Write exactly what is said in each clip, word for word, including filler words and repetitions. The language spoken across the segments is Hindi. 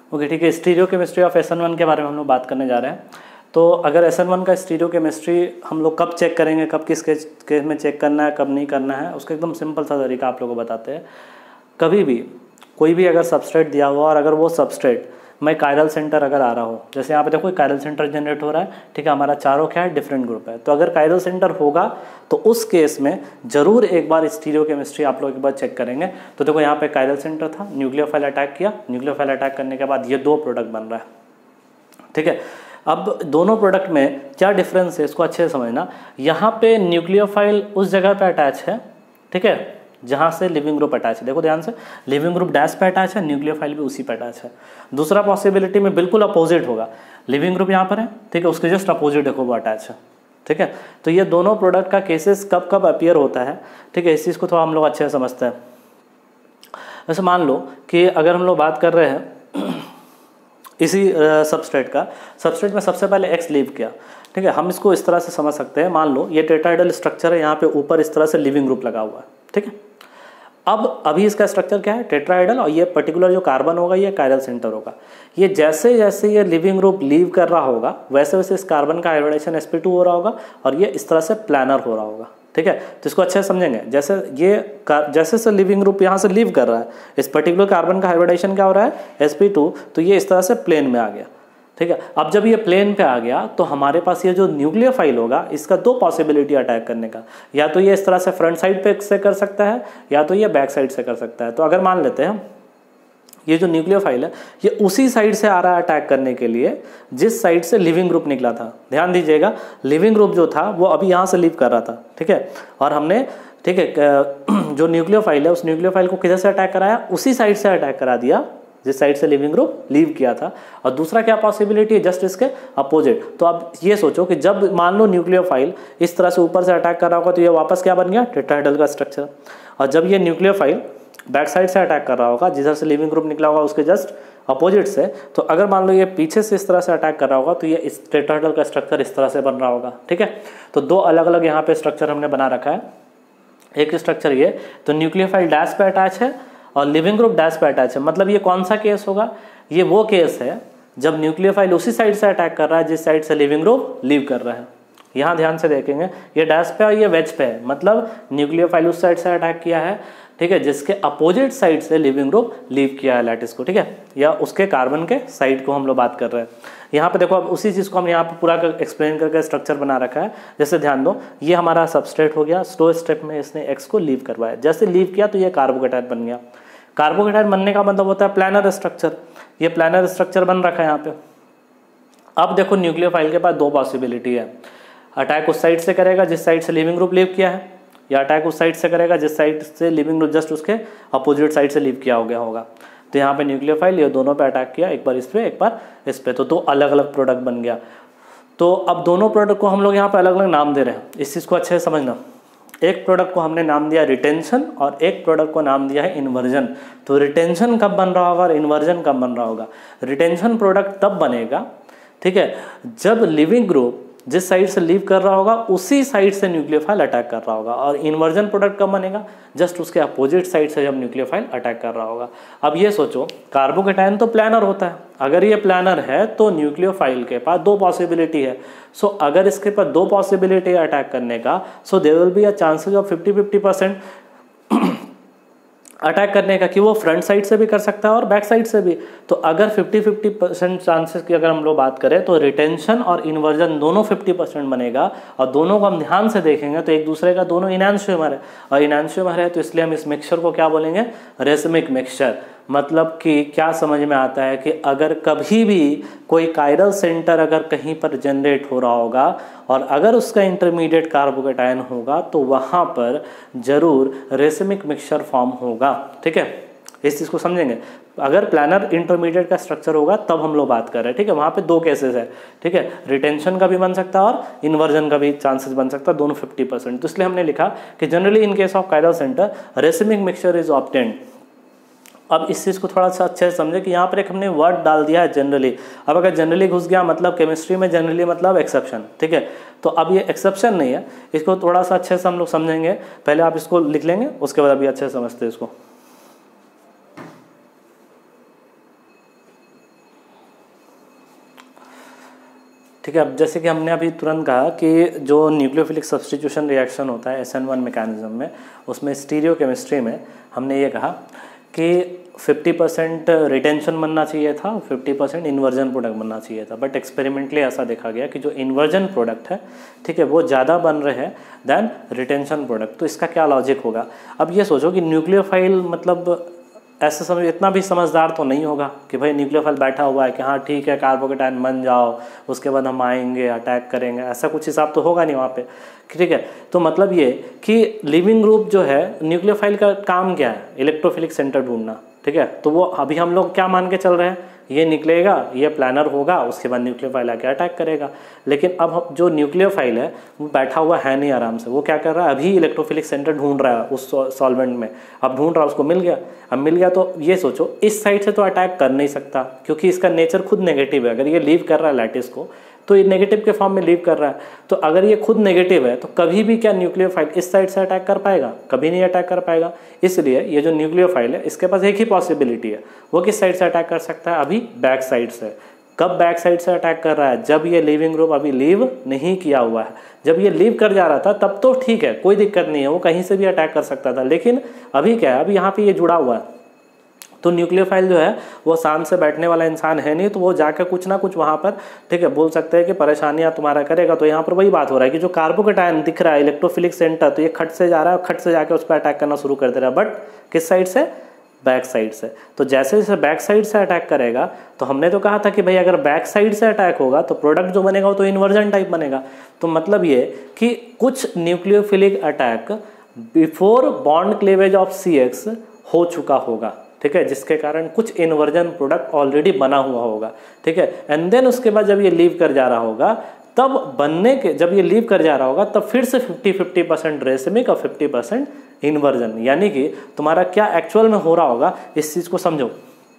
ओके ठीक है, stereochemistry of S N one के बारे में हम लोग बात करने जा रहे हैं। तो अगर एस एन वन का स्टीरियो केमिस्ट्री हम लोग कब चेक करेंगे, कब किस केस में चेक करना है, कब नहीं करना है, उसका एकदम सिंपल सा तरीका आप लोगों को बताते हैं। कभी भी कोई भी अगर सबस्ट्रेट दिया हुआ और अगर वो सबस्ट्रेट में कायरल सेंटर अगर आ रहा हो, जैसे यहाँ पे देखो कायरल सेंटर जनरेट हो रहा है, ठीक है, हमारा चारों क्या है, डिफरेंट ग्रुप है, तो अगर कायरल सेंटर होगा तो उस केस में जरूर एक बार स्टीरियो केमिस्ट्री आप लोग एक बार चेक करेंगे। तो देखो यहाँ पे कायरल सेंटर था, न्यूक्लियोफाइल अटैक किया, न्यूक्लियोफाइल अटैक करने के बाद ये दो प्रोडक्ट बन रहा है, ठीक है। अब दोनों प्रोडक्ट में क्या डिफरेंस है इसको अच्छे से समझना। यहाँ पे न्यूक्लियोफाइल उस जगह पे अटैच है, ठीक है, जहाँ से लिविंग ग्रुप अटैच है। देखो ध्यान से, लिविंग ग्रुप डैश पे अटैच है, न्यूक्लियोफाइल भी उसी पे अटैच है। दूसरा पॉसिबिलिटी में बिल्कुल अपोजिट होगा, लिविंग ग्रुप यहाँ पर है, ठीक है, उसके जस्ट अपोजिट देखो वो अटैच है, ठीक है। तो ये दोनों प्रोडक्ट का केसेस कब कब अपीयर होता है, ठीक है, इस चीज़ को थोड़ा हम लोग अच्छे से समझते हैं। वैसे मान लो कि अगर हम लोग बात कर रहे हैं इसी सबस्ट्रेट का, सबस्ट्रेट में सबसे पहले एक्स लीव किया, ठीक है, हम इसको इस तरह से समझ सकते हैं। मान लो ये टेट्राहेड्रल स्ट्रक्चर है, यहाँ पे ऊपर इस तरह से लिविंग ग्रुप लगा हुआ है, ठीक है। अब अभी इसका स्ट्रक्चर क्या है, टेट्राहेड्रल, और ये पर्टिकुलर जो कार्बन होगा ये कायरल सेंटर होगा। ये जैसे जैसे ये लिविंग ग्रुप लीव कर रहा होगा वैसे वैसे इस कार्बन का हाइब्रिडाइजेशन एस पी टू हो रहा होगा और ये इस तरह से प्लानर हो रहा होगा, ठीक है। तो इसको अच्छे से समझेंगे, जैसे ये जैसे से लिविंग ग्रुप यहाँ से लीव कर रहा है, इस पर्टिकुलर कार्बन का हाइब्रिडाइजेशन क्या हो रहा है, एस पी टू, तो ये इस तरह से प्लेन में आ गया, ठीक है। अब जब ये प्लेन पे आ गया तो हमारे पास ये जो न्यूक्लियोफाइल होगा इसका दो पॉसिबिलिटी अटैक करने का, या तो ये इस तरह से फ्रंट साइड पे से कर सकता है या तो ये बैक साइड से कर सकता है। तो अगर मान लेते हैं ये जो न्यूक्लियोफाइल है ये उसी साइड से आ रहा है अटैक करने के लिए जिस साइड से लिविंग ग्रुप निकला था। ध्यान दीजिएगा, लिविंग ग्रुप जो था वो अभी यहाँ से लीव कर रहा था, ठीक है, और हमने, ठीक है, जो न्यूक्लियोफाइल है उस न्यूक्लियोफाइल को किधर से अटैक कराया, उसी साइड से अटैक करा दिया जिस साइड से लिविंग ग्रुप लीव किया था। और दूसरा क्या पॉसिबिलिटी है, जस्ट इसके अपोजिट। तो अब ये सोचो कि जब मान लो न्यूक्लियोफाइल इस तरह से ऊपर से अटैक कर रहा होगा तो ये वापस क्या बन गया, टेट्राहेड्रल का स्ट्रक्चर। और जब ये न्यूक्लियोफाइल बैक साइड से अटैक कर रहा होगा जिधर से लिविंग ग्रुप निकला होगा उसके जस्ट अपोजिट से, तो अगर मान लो ये पीछे से इस तरह से अटैक कर रहा होगा तो ये इस टेट्राहेड्रल का स्ट्रक्चर इस तरह से बन रहा होगा, ठीक है। तो दो अलग अलग यहाँ पे स्ट्रक्चर हमने बना रखा है। एक स्ट्रक्चर ये, तो न्यूक्लियोफाइल डैश पे अटैच है और लिविंग ग्रुप डैश पे अटैच है। मतलब ये कौन सा केस होगा, ये वो केस है जब न्यूक्लियोफाइल उसी साइड से अटैक कर रहा है जिस साइड से लिविंग ग्रुप लीव कर रहा है। यहाँ ध्यान से देखेंगे, ये डैश पे और ये वेज पे है, मतलब न्यूक्लियोफाइल उस साइड से अटैक किया है, ठीक है, जिसके अपोजिट साइड से लिविंग ग्रुप लीव किया है लैटिस को, ठीक है, या उसके कार्बन के साइड को हम लोग बात कर रहे हैं। यहाँ पे देखो, अब उसी चीज़ को हम यहाँ पे पूरा कर, एक्सप्लेन करके स्ट्रक्चर बना रखा है। जैसे ध्यान दो, ये हमारा सबस्ट्रेट हो गया, स्लो स्टेप में इसने एक्स को लीव करवाया, जैसे लीव किया तो ये कार्बोकेटायन बन गया। कार्बोकेटायन बनने का मतलब होता है प्लानर स्ट्रक्चर, ये प्लानर स्ट्रक्चर बन रखा है यहाँ पे। अब देखो न्यूक्लियोफाइल के पास दो पॉसिबिलिटी है, अटैक उस साइड से करेगा जिस साइड से लिविंग ग्रुप लीव किया है, या अटैक उस साइड से करेगा जिस साइड से लिविंग ग्रुप जस्ट उसके अपोजिट साइड से लीव किया हो गया होगा। तो यहाँ पे न्यूक्लियोफाइल ये दोनों पे अटैक किया, एक बार इस पे एक बार इस पे, तो दो अलग अलग प्रोडक्ट बन गया। तो अब दोनों प्रोडक्ट को हम लोग यहाँ पे अलग अलग नाम दे रहे हैं, इस चीज़ को अच्छे से समझना। एक प्रोडक्ट को हमने नाम दिया रिटेंशन और एक प्रोडक्ट को नाम दिया है इन्वर्जन। तो रिटेंशन कब बन रहा होगा और इन्वर्जन कब बन रहा होगा, रिटेंशन प्रोडक्ट तब बनेगा, ठीक है, जब लिविंग ग्रुप जिस साइड से लीव कर रहा होगा उसी साइड से न्यूक्लियोफाइल अटैक कर रहा होगा। और इन्वर्जन प्रोडक्ट कब बनेगा, जस्ट उसके अपोजिट साइड से जब न्यूक्लियोफाइल अटैक कर रहा होगा। अब ये सोचो, कार्बोकेटायन तो प्लानर होता है, अगर ये प्लानर है तो न्यूक्लियोफाइल के पास दो पॉसिबिलिटी है। सो so, अगर इसके पास दो पॉसिबिलिटी है अटैक करने का, so there will be a chances of fifty fifty percent attack करने का कि वो फ्रंट साइड से भी कर सकता है और बैक साइड से भी। तो अगर फिफ्टी फिफ्टी परसेंट चांसेस की अगर हम लोग बात करें तो रिटेंशन और इन्वर्जन दोनों फिफ्टी परसेंट बनेगा। और दोनों को हम ध्यान से देखेंगे तो एक दूसरे का दोनों इनैंशियोमर है, और इनैंशियोमर है तो इसलिए हम इस मिक्सचर को क्या बोलेंगे, रेसमिक मिक्सचर। मतलब कि क्या समझ में आता है कि अगर कभी भी कोई कायरल सेंटर अगर कहीं पर जनरेट हो रहा होगा और अगर उसका इंटरमीडिएट कार्बोकेटायन होगा तो वहाँ पर जरूर रेसमिक मिक्सचर फॉर्म होगा, ठीक है, इस चीज़ को समझेंगे। अगर प्लानर इंटरमीडिएट का स्ट्रक्चर होगा तब हम लोग बात कर रहे हैं, ठीक है, वहाँ पे दो केसेस है, ठीक है, रिटेंशन का भी बन सकता है और इन्वर्जन का भी चांसेस बन सकता है, दोनों फिफ्टी परसेंट। तो इसलिए हमने लिखा कि generally in case of chiral centre racemic mixture is obtained. अब इस चीज़ को थोड़ा सा अच्छे से समझे कि यहाँ पर एक हमने वर्ड डाल दिया है जनरली। अब अगर जनरली घुस गया मतलब केमिस्ट्री में जनरली मतलब एक्सेप्शन, ठीक है, तो अब ये एक्सेप्शन नहीं है, इसको थोड़ा सा अच्छे से हम लोग समझेंगे। पहले आप इसको लिख लेंगे, उसके बाद अभी अच्छे से समझते हैं इसको। ठीक है। अब जैसे कि हमने अभी तुरंत कहा कि जो न्यूक्लियोफिलिक सब्स्टिट्यूशन रिएक्शन होता है एस एन वन मैकेनिज्म में, उसमें स्टीरियोकेमिस्ट्री में हमने ये कहा कि फिफ्टी परसेंट रिटेंशन बनना चाहिए था, फिफ्टी परसेंट इन्वर्जन प्रोडक्ट बनना चाहिए था, बट एक्सपेरिमेंटली ऐसा देखा गया कि जो इन्वर्जन प्रोडक्ट है, ठीक है, वो ज़्यादा बन रहे हैं दैन रिटेंशन प्रोडक्ट। तो इसका क्या लॉजिक होगा? अब ये सोचो कि न्यूक्लियोफाइल मतलब ऐसा समझ, इतना भी समझदार तो नहीं होगा कि भाई न्यूक्लियोफाइल बैठा हुआ है कि हाँ ठीक है कार्बोकेटायन बन जाओ, उसके बाद हम आएंगे अटैक करेंगे, ऐसा कुछ हिसाब तो होगा नहीं वहाँ पे, ठीक है। तो मतलब ये कि लिविंग ग्रुप जो है, न्यूक्लियोफाइल का काम क्या है? इलेक्ट्रोफिलिक सेंटर ढूंढना, ठीक है। तो वो अभी हम लोग क्या मान के चल रहे हैं, ये निकलेगा, ये प्लानर होगा, उसके बाद न्यूक्लियोफाइल आके अटैक करेगा। लेकिन अब जो न्यूक्लियोफाइल है वो बैठा हुआ है नहीं आराम से, वो क्या कर रहा है, अभी इलेक्ट्रोफिलिक सेंटर ढूंढ रहा है उस सॉल्वेंट में, अब ढूंढ रहा है, उसको मिल गया। अब मिल गया तो ये सोचो इस साइड से तो अटैक कर नहीं सकता क्योंकि इसका नेचर खुद नेगेटिव है। अगर ये लीव कर रहा है लैटिस को तो ये नेगेटिव के फॉर्म में लीव कर रहा है, तो अगर ये खुद नेगेटिव है तो कभी भी क्या न्यूक्लियोफाइल इस साइड से अटैक कर पाएगा? कभी नहीं अटैक कर पाएगा। इसलिए ये जो न्यूक्लियोफाइल है इसके पास एक ही पॉसिबिलिटी है, वो किस साइड से अटैक कर सकता है? अभी बैक साइड से। कब बैक साइड से अटैक कर रहा है? जब ये लिविंग ग्रुप अभी लीव नहीं किया हुआ है। जब ये लीव कर जा रहा था तब तो ठीक है, कोई दिक्कत नहीं है, वो कहीं से भी अटैक कर सकता था। लेकिन अभी क्या है, अभी यहाँ पे ये जुड़ा हुआ है, तो न्यूक्लियोफाइल जो है वो शांत से बैठने वाला इंसान है नहीं, तो वो जाकर कुछ ना कुछ वहाँ पर, ठीक है, बोल सकते हैं कि परेशानियाँ तुम्हारा करेगा। तो यहाँ पर वही बात हो रहा है कि जो कार्बोकेटायन दिख रहा है इलेक्ट्रोफिलिक सेंटर, तो ये खट से जा रहा है, खट से जाकर उस पर अटैक करना शुरू कर दे रहा है, बट किस साइड से? बैक साइड से। तो जैसे जैसे बैक साइड से अटैक करेगा, तो हमने तो कहा था कि भाई अगर बैक साइड से अटैक होगा तो प्रोडक्ट जो बनेगा वो तो इन्वर्जन टाइप बनेगा। तो मतलब ये कि कुछ nucleophilic attack before bond cleavage of C X हो चुका होगा, ठीक है, जिसके कारण कुछ इन्वर्जन प्रोडक्ट ऑलरेडी बना हुआ होगा, ठीक है। एंड देन उसके बाद जब ये लीव कर जा रहा होगा, तब बनने के जब ये लीव कर जा रहा होगा तब फिर से फिफ्टी फिफ्टी परसेंट रेसिमिक और फिफ्टी परसेंट इन्वर्जन, यानी कि तुम्हारा क्या एक्चुअल में हो रहा होगा इस चीज़ को समझो।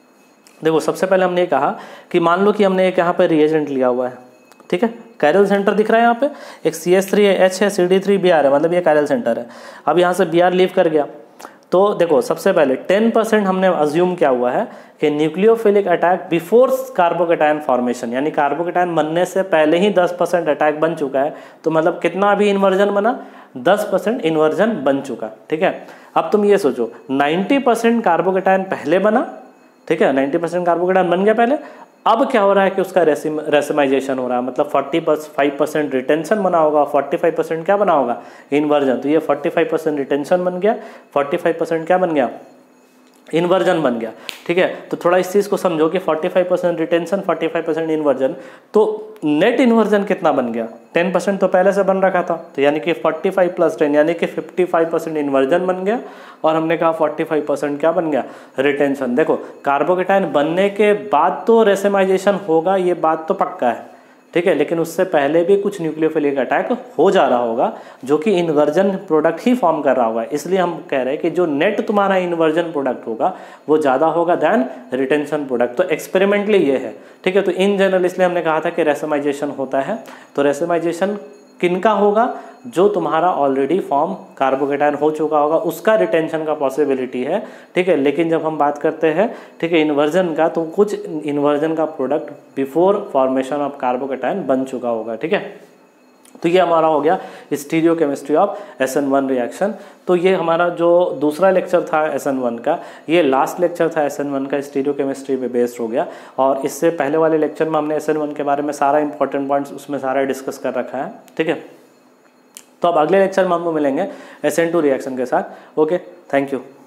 देखो सबसे पहले हमने ये कहा कि मान लो कि हमने एक यहाँ पे रिएजेंट लिया हुआ है, ठीक है, कैरल सेंटर दिख रहा है यहाँ पे, एक सी एच थ्री एच है, C D three B R है, मतलब ये कैरल सेंटर है। अब यहाँ से बी आर लीव कर गया, तो देखो सबसे पहले टेन परसेंट हमने अज्यूम किया हुआ है कि nucleophilic attack before carbocation formation, यानी कार्बोकेटायन बनने से पहले ही दस परसेंट अटैक बन चुका है। तो मतलब कितना अभी इन्वर्जन बना? दस परसेंट इन्वर्जन बन चुका, ठीक है। अब तुम ये सोचो नाइन्टी परसेंट कार्बोकेटायन पहले बना, ठीक है, नाइन्टी परसेंट कार्बोकेटायन बन गया पहले। अब क्या हो रहा है कि उसका रेसिम रेसिमाइजेशन हो रहा है, मतलब फोर्टी फाइव परसेंट रिटेंशन बना होगा, फोर्टी फाइव परसेंट क्या बना होगा? इन्वर्जन। तो ये फोर्टी फाइव परसेंट रिटेंशन बन गया, फोर्टी फाइव परसेंट क्या बन गया? इन्वर्जन बन गया, ठीक है। तो थोड़ा इस चीज़ को समझो कि forty five percent retention, forty five percent inversion, तो नेट इन्वर्जन कितना बन गया? टेन परसेंट तो पहले से बन रखा था, तो यानी कि फोर्टी फाइव प्लस टेन यानी कि फिफ्टी फाइव परसेंट इन्वर्जन बन गया, और हमने कहा फोर्टी फाइव परसेंट क्या बन गया? रिटेंशन। देखो कार्बोकेटायन बनने के बाद तो रेसिमाइजेशन होगा, ये बात तो पक्का है, ठीक है, लेकिन उससे पहले भी कुछ न्यूक्लियोफिलिक अटैक हो जा रहा होगा जो कि इन्वर्जन प्रोडक्ट ही फॉर्म कर रहा होगा। इसलिए हम कह रहे हैं कि जो नेट तुम्हारा इन्वर्जन प्रोडक्ट होगा वो ज़्यादा होगा दैन रिटेंशन प्रोडक्ट। तो एक्सपेरिमेंटली ये है, ठीक है। तो इन जनरल इसलिए हमने कहा था कि रेसिमाइजेशन होता है। तो रेसिमाइजेशन किनका होगा? जो तुम्हारा ऑलरेडी फॉर्म कार्बोकेटायन हो चुका होगा उसका रिटेंशन का पॉसिबिलिटी है, ठीक है। लेकिन जब हम बात करते हैं, ठीक है, इन्वर्जन का, तो कुछ इन्वर्जन का product before formation of carbocation बन चुका होगा, ठीक है। तो ये हमारा हो गया stereochemistry of S N one reaction. तो ये हमारा जो दूसरा लेक्चर था एस एन वन का, ये लास्ट लेक्चर था एस एन वन का, स्टीरियोकेमिस्ट्री पे बेस्ड हो गया। और इससे पहले वाले लेक्चर में हमने एस एन वन के बारे में सारा इंपॉर्टेंट पॉइंट्स उसमें सारा डिस्कस कर रखा है, ठीक है। तो अब अगले लेक्चर में हमको मिलेंगे एस एन टू रिएक्शन के साथ। Okay, thank you.